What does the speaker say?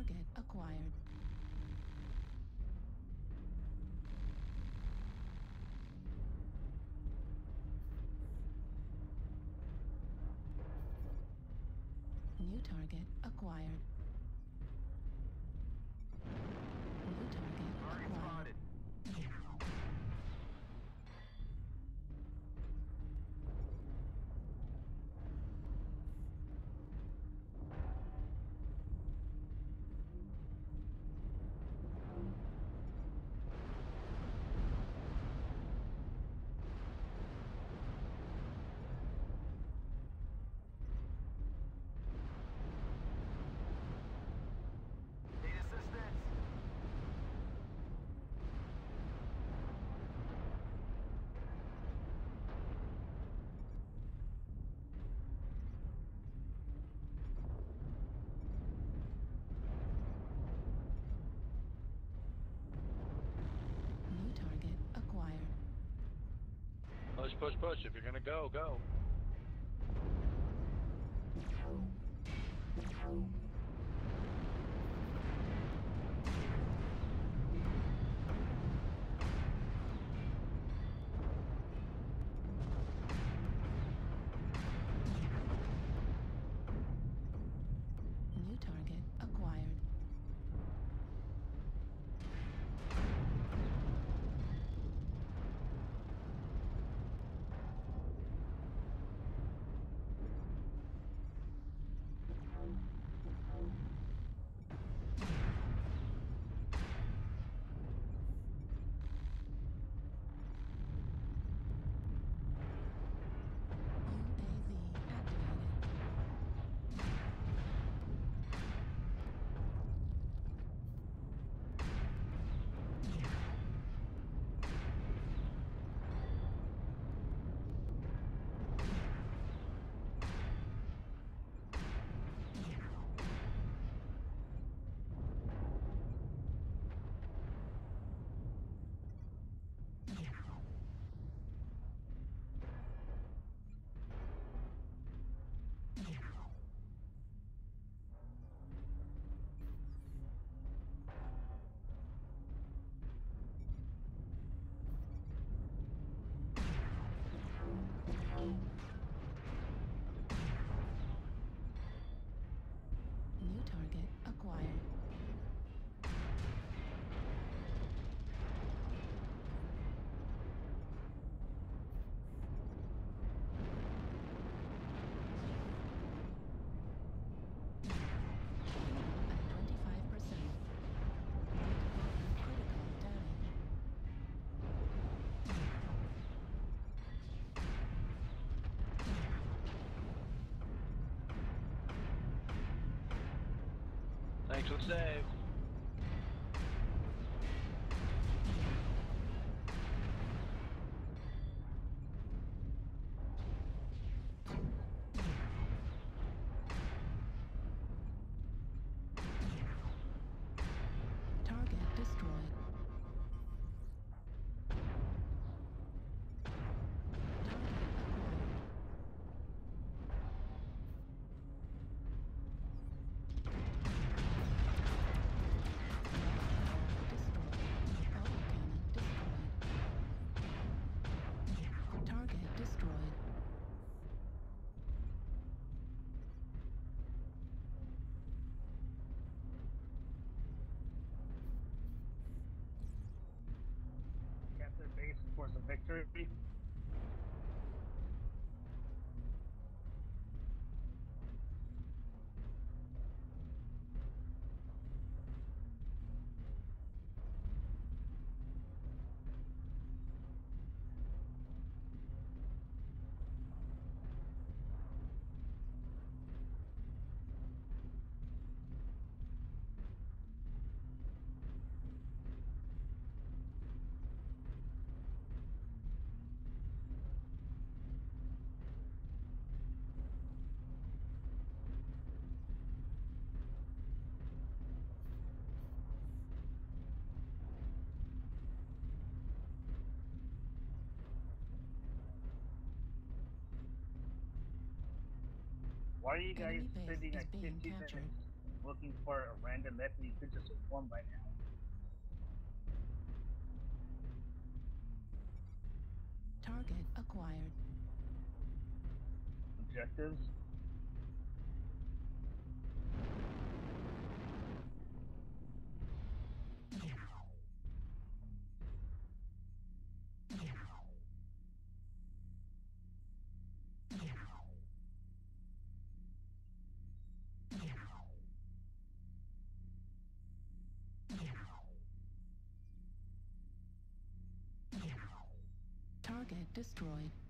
Target acquired. New target acquired. New target acquired. Need assistance. New target acquired. Push, push, push. If you're gonna go, go. New target acquired. UAV activated. New target acquired. At 25%. Critical damage. Thanks for the save. Target destroyed. Target acquired. Destroyed. Autocannon destroyed. Target destroyed. Capture base for the victory. Why are you guys Enemy base sitting is at being 15 captured. minutes looking for a random method you could just have won by now. Target acquired. Objectives. Target destroyed.